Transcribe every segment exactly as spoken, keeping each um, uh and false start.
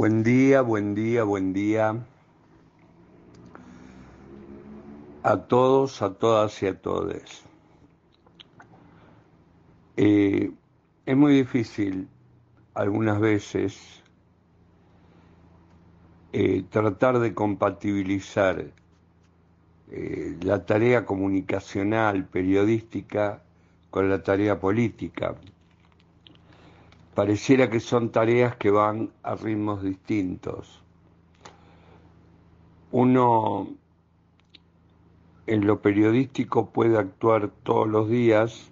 Buen día, buen día, buen día a todos, a todas y a todes. Eh, es muy difícil algunas veces eh, tratar de compatibilizar eh, la tarea comunicacional, periodística, con la tarea política. Pareciera que son tareas que van a ritmos distintos. Uno en lo periodístico puede actuar todos los días,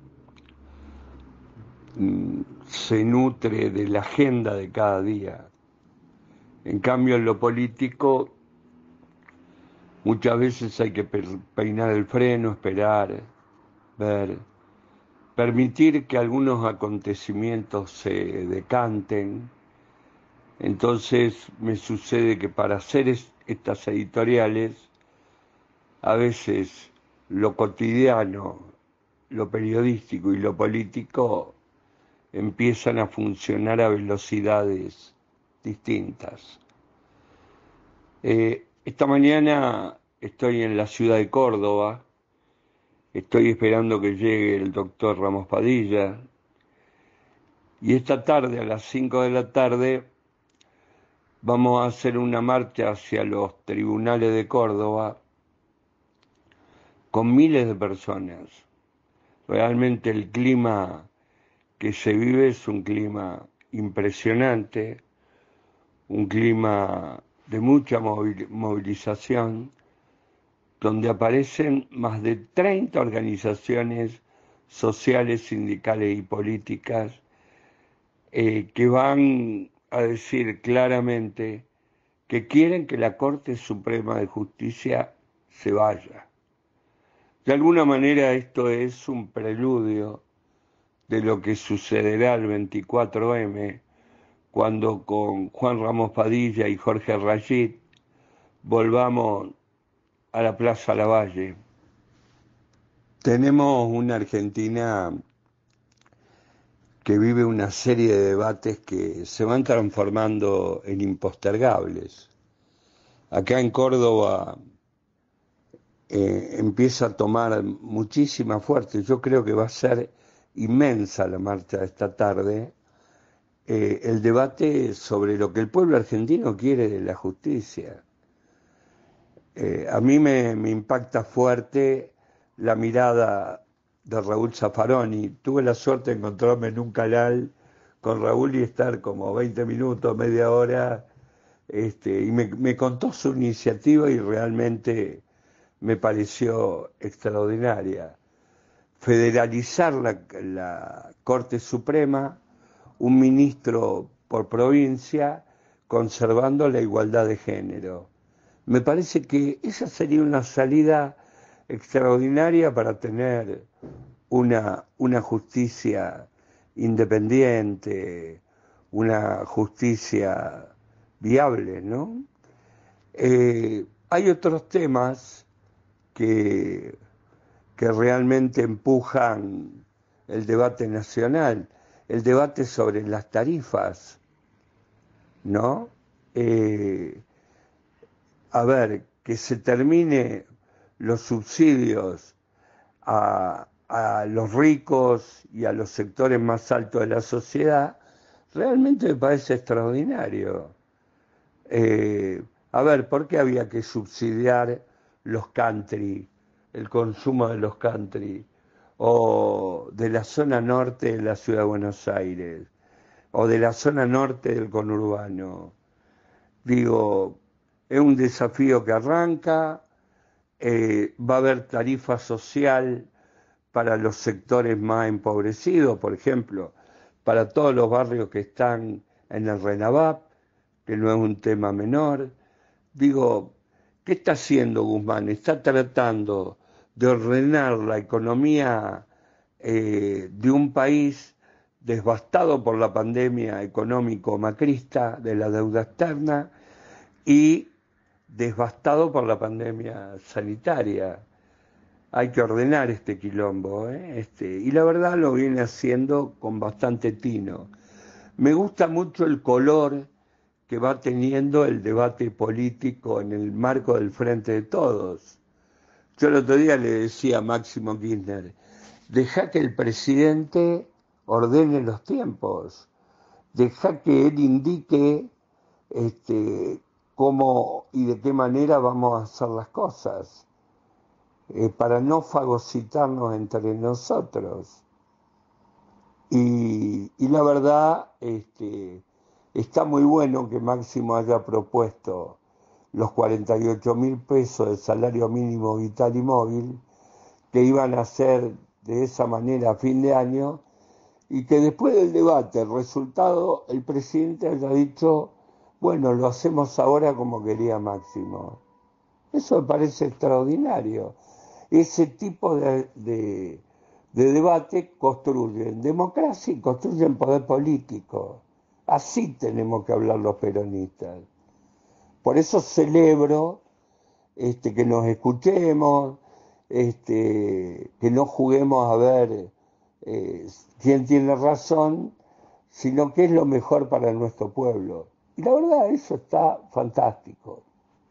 se nutre de la agenda de cada día. En cambio, en lo político, muchas veces hay que peinar el freno, esperar, ver, permitir que algunos acontecimientos se decanten. Entonces me sucede que para hacer estas editoriales, a veces lo cotidiano, lo periodístico y lo político empiezan a funcionar a velocidades distintas. Eh, esta mañana estoy en la ciudad de Córdoba, estoy esperando que llegue el doctor Ramos Padilla, y esta tarde, a las cinco de la tarde, vamos a hacer una marcha hacia los tribunales de Córdoba con miles de personas. Realmente el clima que se vive es un clima impresionante, un clima de mucha movilización, donde aparecen más de treinta organizaciones sociales, sindicales y políticas eh, que van a decir claramente que quieren que la Corte Suprema de Justicia se vaya. De alguna manera esto es un preludio de lo que sucederá el veinticuatro eme, cuando con Juan Ramos Padilla y Jorge Rayit volvamos a la Plaza Lavalle. Tenemos una Argentina que vive una serie de debates que se van transformando en impostergables. Acá en Córdoba eh, empieza a tomar muchísima fuerza. Yo creo que va a ser inmensa la marcha de esta tarde, eh, el debate sobre lo que el pueblo argentino quiere de la justicia. Eh, a mí me, me impacta fuerte la mirada de Raúl Zaffaroni. Tuve la suerte de encontrarme en un canal con Raúl y estar como veinte minutos, media hora, este, y me, me contó su iniciativa y realmente me pareció extraordinaria. Federalizar la, la Corte Suprema, un ministro por provincia, conservando la igualdad de género. Me parece que esa sería una salida extraordinaria para tener una, una justicia independiente, una justicia viable, ¿no? Eh, hay otros temas que, que realmente empujan el debate nacional, el debate sobre las tarifas, ¿no? Eh, a ver, que se termine los subsidios a, a los ricos y a los sectores más altos de la sociedad, realmente me parece extraordinario. Eh, a ver, ¿por qué había que subsidiar los country, el consumo de los country, o de la zona norte de la ciudad de Buenos Aires, o de la zona norte del conurbano? Digo, es un desafío que arranca, eh, va a haber tarifa social para los sectores más empobrecidos, por ejemplo, para todos los barrios que están en el RENAVAP, que no es un tema menor. Digo, ¿qué está haciendo Guzmán? Está tratando de ordenar la economía eh, de un país devastado por la pandemia económico-macrista de la deuda externa y devastado por la pandemia sanitaria. Hay que ordenar este quilombo, ¿eh? Este, y la verdad lo viene haciendo con bastante tino. Me gusta mucho el color que va teniendo el debate político en el marco del Frente de Todos. Yo el otro día le decía a Máximo Kirchner, deja que el presidente ordene los tiempos, deja que él indique este, cómo y de qué manera vamos a hacer las cosas, eh, para no fagocitarnos entre nosotros. Y, y la verdad, este, está muy bueno que Máximo haya propuesto los cuarenta y ocho mil pesos de salario mínimo vital y móvil, que iban a ser de esa manera a fin de año, y que después del debate, el resultado, el presidente haya dicho, bueno, lo hacemos ahora como quería Máximo. Eso me parece extraordinario. Ese tipo de, de, de debate construyen democracia y construyen poder político. Así tenemos que hablar los peronistas. Por eso celebro este, que nos escuchemos, este, que no juguemos a ver eh, quién tiene razón, sino qué es lo mejor para nuestro pueblo. Y la verdad, eso está fantástico.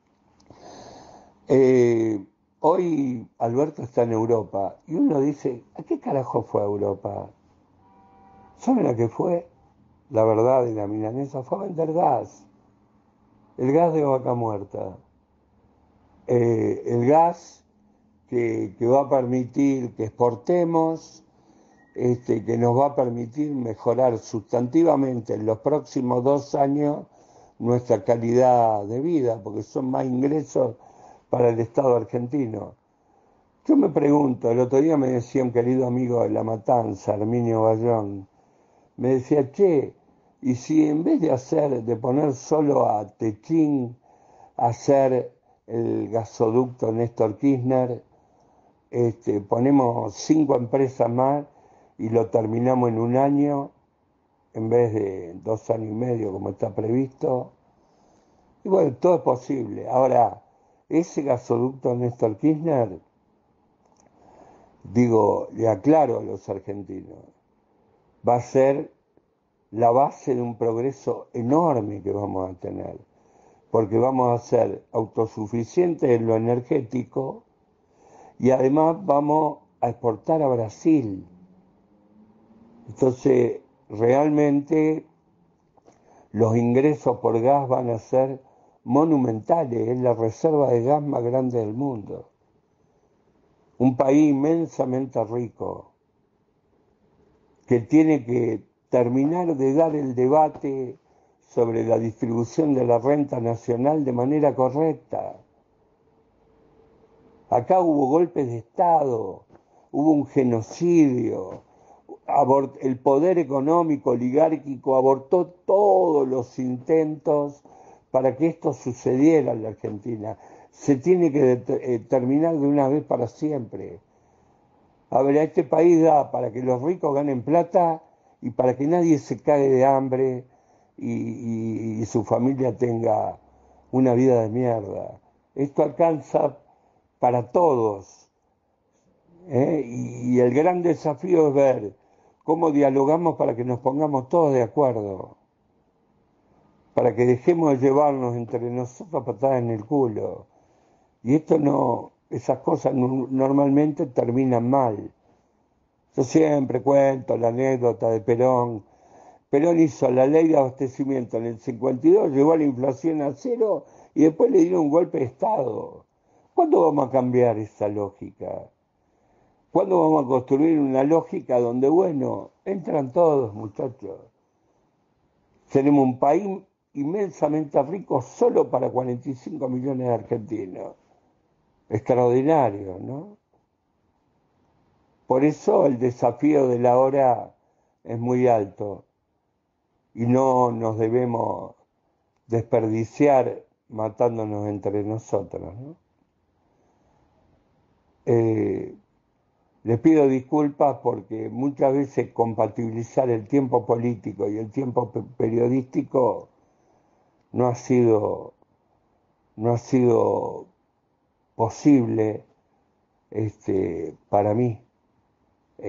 Eh, hoy Alberto está en Europa y uno dice, ¿a qué carajo fue a Europa? ¿Saben a qué fue? La verdad de la milanesa fue a vender gas, el gas de Vaca Muerta, eh, el gas que, que va a permitir que exportemos, este, que nos va a permitir mejorar sustantivamente en los próximos dos años nuestra calidad de vida, porque son más ingresos para el Estado argentino. Yo me pregunto, el otro día me decía un querido amigo de La Matanza, Herminio Bayón, me decía, che, y si en vez de hacer, de poner solo a Techín, hacer el gasoducto Néstor Kirchner, este, ponemos cinco empresas más y lo terminamos en un año, en vez de dos años y medio como está previsto. Y bueno, todo es posible. Ahora, ese gasoducto Néstor Kirchner, digo, le aclaro a los argentinos, va a ser la base de un progreso enorme que vamos a tener, porque vamos a ser autosuficientes en lo energético y además vamos a exportar a Brasil. Entonces, realmente los ingresos por gas van a ser monumentales, es la reserva de gas más grande del mundo. Un país inmensamente rico, que tiene que terminar de dar el debate sobre la distribución de la renta nacional de manera correcta. Acá hubo golpes de Estado, hubo un genocidio, el poder económico oligárquico abortó todos los intentos para que esto sucediera en la Argentina. Se tiene que eh, terminar de una vez para siempre. A ver, a este país da para que los ricos ganen plata y para que nadie se cague de hambre y, y, y su familia tenga una vida de mierda. Esto alcanza para todos, ¿eh? y, y el gran desafío es ver cómo dialogamos para que nos pongamos todos de acuerdo, para que dejemos de llevarnos entre nosotros patadas en el culo. Y esto no, esas cosas no, normalmente terminan mal. Yo siempre cuento la anécdota de Perón. Perón hizo la ley de abastecimiento en el cincuenta y dos, llevó a la inflación a cero y después le dieron un golpe de Estado. ¿Cuándo vamos a cambiar esa lógica? ¿Cuándo vamos a construir una lógica donde, bueno, entran todos, muchachos? Tenemos un país inmensamente rico solo para cuarenta y cinco millones de argentinos. Extraordinario, ¿no? Por eso el desafío de la hora es muy alto y no nos debemos desperdiciar matándonos entre nosotros, ¿no? Eh, les pido disculpas porque muchas veces compatibilizar el tiempo político y el tiempo periodístico no ha sido, no ha sido posible este, para mí.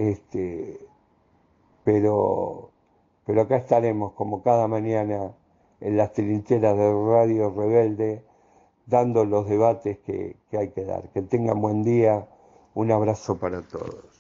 Este, pero, pero acá estaremos como cada mañana en las trincheras de Radio Rebelde, dando los debates que, que hay que dar. Que tengan buen día, un abrazo para todos.